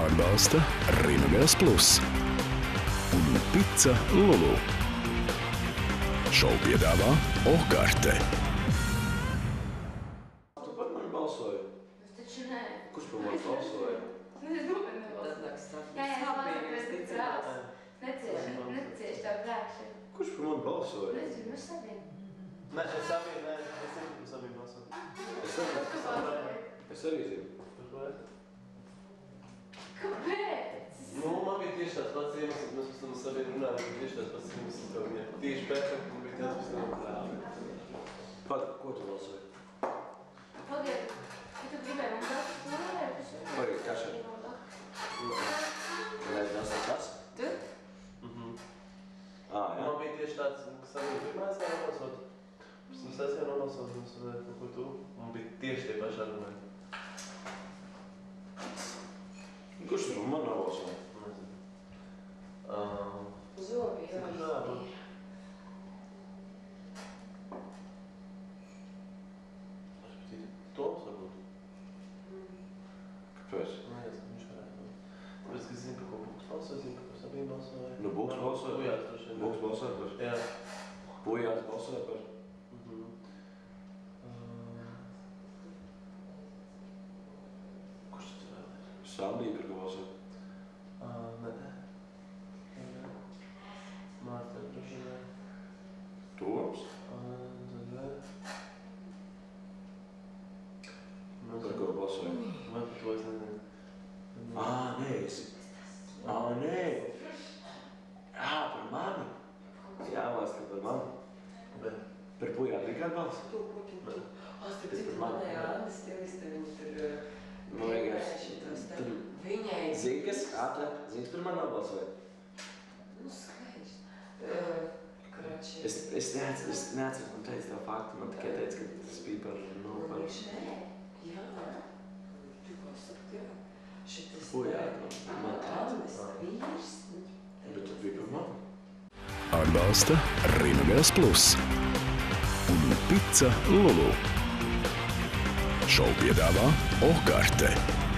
Atbalsta Rimagās Plus un Pica Lulu. Šovu piedāvā Okarte. Tu par mani balsoji? Es taču nē. Kurš par mani balsoja? Es domāju, nebalsoju. Jā, es balsoju pēc brālis. Necieš tā brākšana. Kurš par mani balsoja? Nezinu, mēs sabiem. Nē, es zinu, sabiem balsoju. Es arī zinu. Kāpēc? Nu, man bija tieši tāds pats iemesls, mēs pēc tam sabiem runājām, tieši tāds pats iemesls, ka viņa tieši pēkam, man bija tāds pēc Pat, ko tu balsoji? Pagaid, ja tu gribēji man dāt, tu varēji? Pagaid, kā šeit? Varētu tas ir tas? Tu? Jā. Man bija tieši tāds, ka sabiem pirmais vēl nobalsot. Pēc tam es jau nobalsot, un es varēju kaut ko tu. Man bija tieši tie paši argumenti. Kurš par mani nobalsoja? Nezinu. Zobi, jā. Toms varbūt. Kāpēc? Nezinu, viņš varētu. Tāpēc, ka es zinu, par ko Buks balsoja, zinu, par sabiem balsoja. Nu, Buks balsoja? Bujāts droši vien. Buks balsoja par? Jā. Bujāts balsoja par? Kurš tas vēl ir? Sandija par ko balsoja? Nē. Mārta droši vien. Toms? Tad vēl. Par ko balsoja? Man par to es nezinu. Nē, nē. Par mani? Jāvās, ka par mani. Bet. Par Bujātu Rikārdu balsu? Starp citu, manējā Anna stiliste, viņa tur Man liekas, šitos tā. tur Viņai... Zini, kas? Zini, par mani nobalsoja? Nu, skaisti. Kroči... Es neatceros, man teica tā faktu, man tikai teica, ka tas bija par, par... Viņš nē. Jā. Tikko sakt, jā. Šitas... Bujātu, man teica. Annas vīrs. Bet tu bija par mani. Atbalsta Rimagās Plus un Pica Lulu. Šovu piedāvā Okarte.